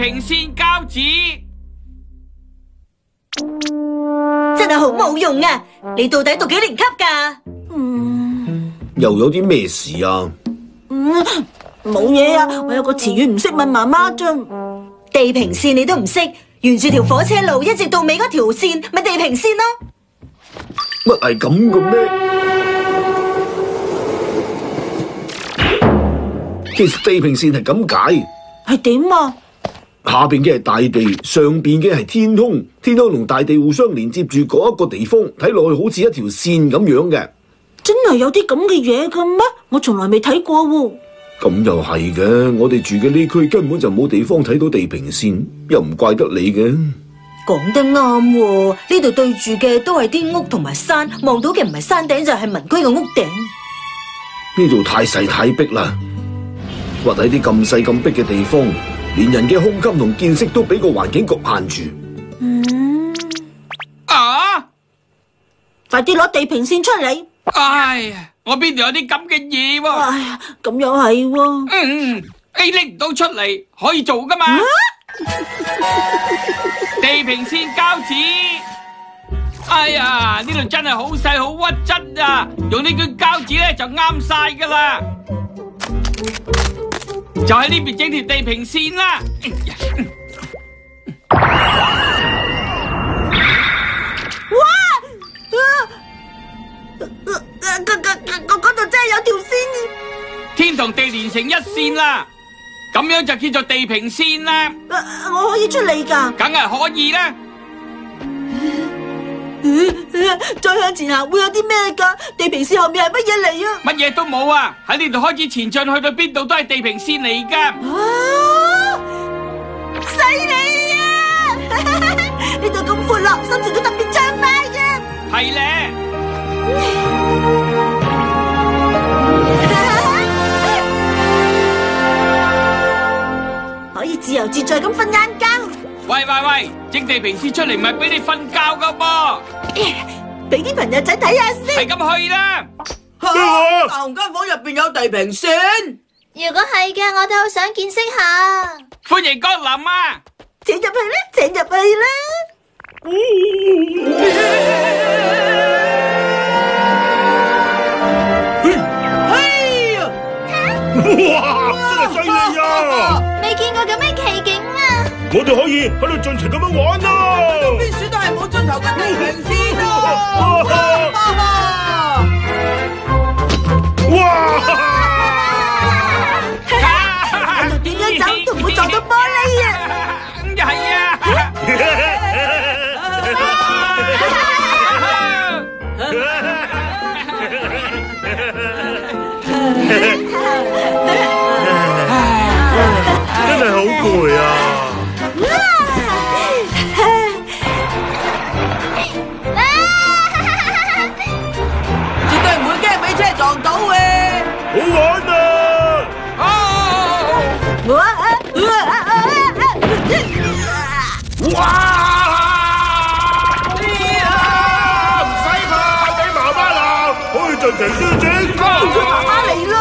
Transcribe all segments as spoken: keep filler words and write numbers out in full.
平線膠紙。 真係好冇用啊！你到底讀幾年級㗎？ 嗯， 又有啲咩事啊？ 嗯，冇嘢啊，我有個詞語唔識問媽媽啫。 地平線你都唔識，沿住條火車路一直到尾嗰條線，咪地平線咯。 乜係咁嘅咩？其實地平線係咁解， 係點啊？ 下邊嘅係大地，上邊嘅係天空，天空同大地互相連接住嗰一個地方，睇落去好似一條線咁樣嘅。 真係有啲咁嘅嘢嘅咩？我從來未睇過喎。 咁又係嘅，我哋住嘅呢區根本就冇地方睇到地平線，又唔怪得你嘅。 講得啱喎，呢度對住嘅都係啲屋同埋山，望到嘅唔係山頂就係民居嘅屋頂。 呢度太細太逼啦，或喺啲咁細咁逼嘅地方，連人嘅胸襟同見識都俾個環境局限住。 嗯， 啊！ 快啲攞地平線出嚟！ 哎呀，我邊度有啲咁嘅嘢喎？ 哎呀，咁又係喎。 嗯，你拎唔到出嚟，可以做噶嘛？地平線膠紙。哎呀，呢度真係好細好屈質啊！用呢卷膠紙咧就啱晒噶啦。就喺呢邊整條地平線啦。 哇！嗰嗰度真係有條線。 天同地連成一線啦，咁樣就叫做地平線啦。 我可以出嚟㗎？ 梗係可以啦。 再向前行會有啲咩㗎？地平線後面係乜嘢嚟啊？ 乜嘢都冇啊！喺呢度開始前進，去到邊度都係地平線嚟㗎。 啊！犀利啊！呢度咁闊落，心情都特別暢快嘅。 係咧。 可以自由自在咁瞓晏覺。 喂喂喂，整地平線出嚟唔係俾你瞓覺㗎噃， 俾啲朋友仔睇下先。 係咁去啦。 大雄間房入邊有地平線。 如果係嘅，我都好想見識下。 歡迎光臨啊！ 請入去啦，請入去啦。 哇！真係犀利啊！ 未見過咁嘅奇景啊！ 我哋可以喺度盡情咁樣玩啊！ 邊處都係冇盡頭嘅地平線啊！ 哇！ 點樣走都唔會撞到玻璃啊！ 係啊！ 真係好攰啊！ 絕對唔會驚俾車撞到嘅。 好玩啊！ 哇！ 哇！唔使怕，俾媽媽鬧，可以盡情施展。 媽媽嚟啦！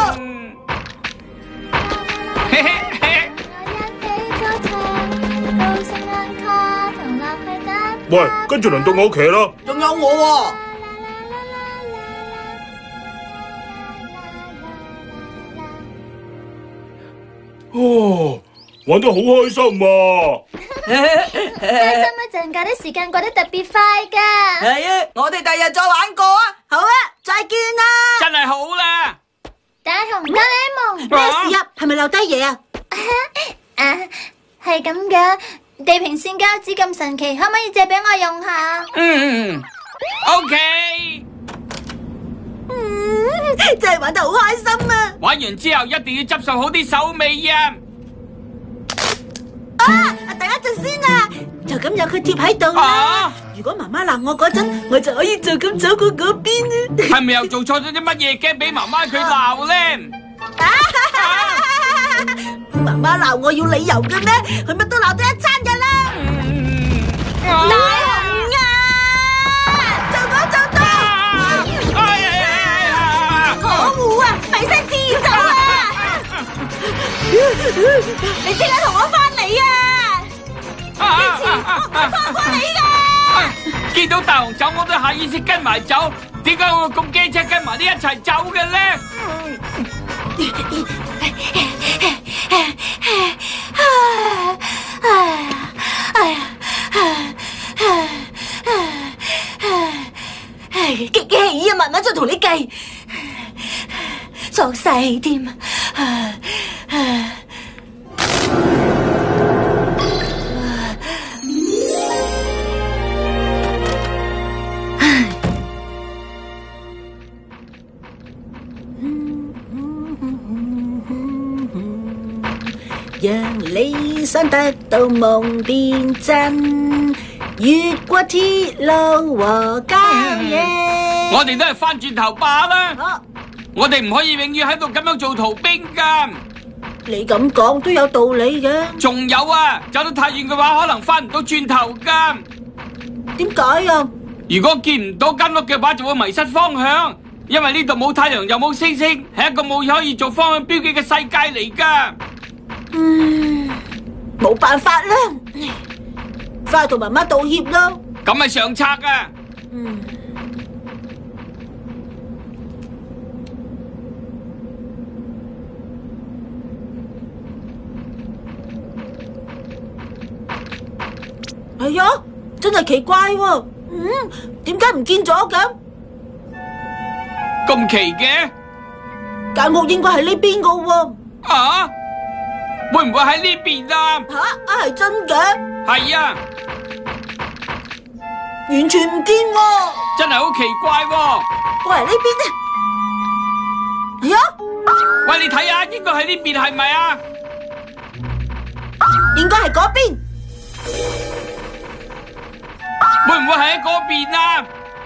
喂，跟住輪到我騎啦。 仲有我喎。 哦，玩得好開心啊！ 開心一陣，嗰啲時間過得特別快㗎。 係啊，我哋第日再玩過啊。 好啊，再見啦！ 真係好啦。 大雄、哆啦 A 夢， 咩事啊？係咪留低嘢啊？ 啊，係咁嘅。地平線膠紙咁神奇，可唔可以借俾我用下？ 嗯 ，OK。 嗯，真係玩得好開心啊！ 玩完之後一定要執拾好啲手尾啊！ 啊，等一陣先啊，就咁有佢貼喺度啦。 啊！ 如果媽媽鬧我嗰陣，我就可以就咁走過嗰邊啊。 係咪又做錯咗啲乜嘢，驚俾媽媽佢鬧咧？ 媽媽鬧我要理由嘅咩？佢乜都鬧得一餐噶啦！大雄啊，做到做到！ 哎呀呀呀！ 可惡啊，咪聲自走啊！你即刻同我翻嚟啊！ 放過你㗎！ 見到大雄走，我都下意識跟埋走。點解我會咁驚車跟埋啲一齊走嘅咧？ 激氣啊！慢慢再同你計，作細添。 讓理想得到夢變真，越過鐵路和郊野。 我哋都係翻轉頭罷啦。 啊， 我哋唔可以永遠喺度咁樣做逃兵噶。 你咁講都有道理嘅。 仲有啊，走得太遠嘅話，可能翻唔到轉頭噶。 點解啊？ 如果見唔到間屋嘅話，就會迷失方向。因為呢度冇太陽又冇星星，係一個冇可以做方向標記嘅世界嚟噶。 嗯，冇辦法啦，快同媽媽道歉啦。 咁係上策啊！ 嗯，係啊，真係奇怪喎。嗯，點解唔見咗咁？ 咁奇嘅？ 間屋應該喺呢邊噶喎。 啊？會唔會喺呢邊啊？ 吓，啊係真嘅？ 係啊， 完全唔見喎。 真係好奇怪喎。 過嚟呢邊啊！係啊， 喂，你睇下，應該喺呢邊係咪啊？ 應該係嗰邊。 會唔會係喺嗰邊啊？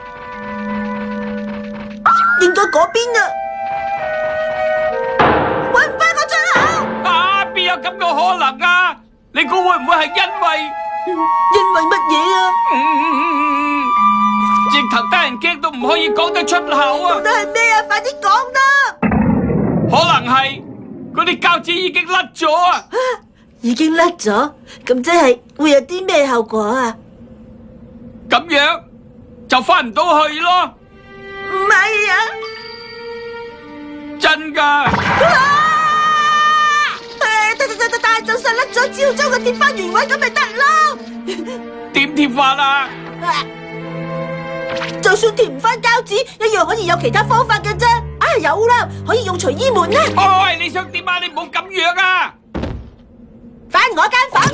應該嗰邊啊！搵唔翻個出口。 啊，邊有咁個可能啊？你估會唔會係因為因為乜嘢啊？ 嗯，直頭得人驚到唔可以講得出口啊！ 到底係咩啊？快啲講啦！ 可能係嗰啲膠紙已經甩咗啊！ 已經甩咗，咁即係會有啲咩後果啊？ 咁樣就翻唔到去咯。 唔係啊！ 真噶！ 啊！但但但但係就算甩咗，只要將佢貼翻原位咁咪得咯。 點貼法啊？ 就算貼唔翻膠紙，一樣可以有其他方法嘅啫。啊，有啦，可以用隨意門啦。 喂，你想點啊？你唔好咁樣啊！ 翻我間房，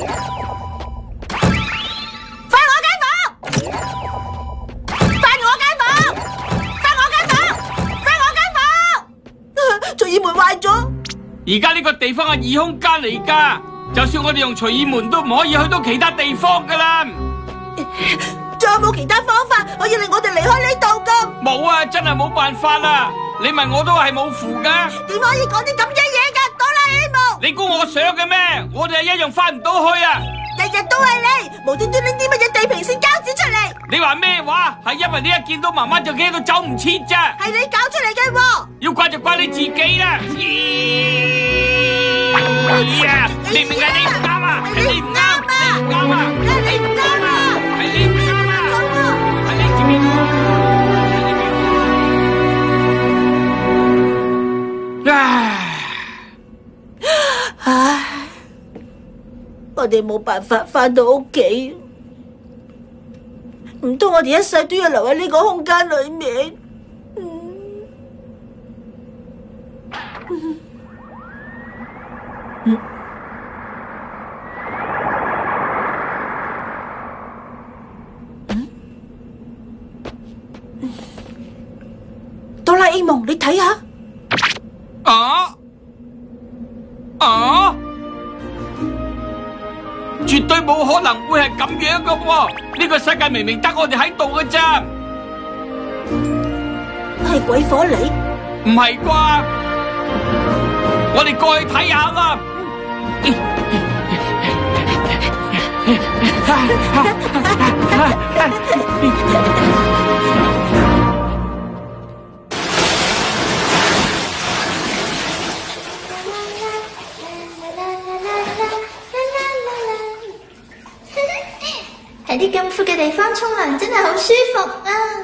翻我間房，翻我間房，翻我間房，翻我間房。隨意門壞咗。 而家呢個地方係異空間嚟噶，就算我哋用隨意門都唔可以去到其他地方噶啦。 仲有冇其他方法可以令我哋離開呢度噶？ 冇啊，真係冇辦法啦！你問我都係冇符噶。 點可以講啲咁嘅嘢噶？哆啦 A 夢， 你估我想嘅咩？我哋係一樣翻唔到去啊！ 日日都係你，無端端拎啲乜嘢地平線膠紙出嚟。 你話咩話？係因為你一見到媽媽就驚到走唔切咋？ 係你搞出嚟嘅喎！ 要怪就怪你自己啦！咦呀，明明係你唔啱啊！係你唔啱啊！你唔啱啊！ 係你唔啱啊！ 係你唔啱啊！係你自己錯。唉， 唉，我哋冇辦法翻到屋企，唔通我哋一世都要留喺呢個空間裏面？嗯嗯嗯嗯，哆啦 A 夢，你睇下。 啊啊！絕對冇可能會係咁樣噶喎！呢個世界明明得我哋喺度噶咋？ 係鬼火嚟？ 唔係啩？我哋過去睇下啦。 喺啲咁闊嘅地方沖涼真係好舒服啊！